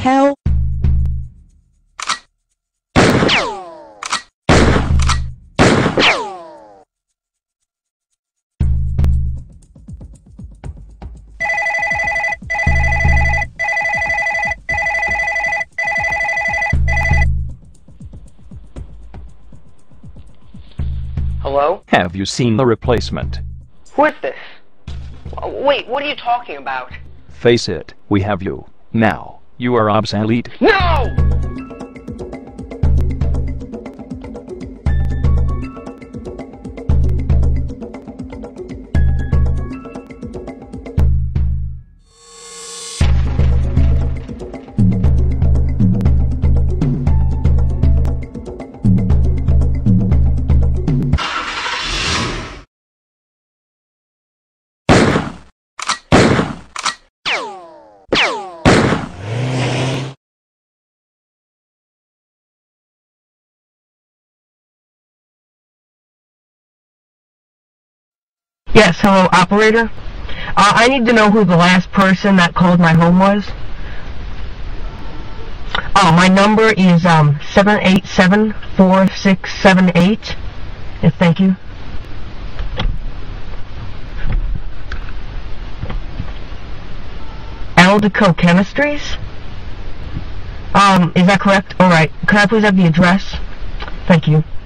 hell? Hello? Have you seen the replacement? Who is this? Wait, what are you talking about? Face it, we have you. Now, you are obsolete. No! Yes, hello, operator. I need to know who the last person that called my home was. Oh, my number is 787-4678. Yes, thank you. Aldico Chemistries? Is that correct? Alright. Could I please have the address? Thank you.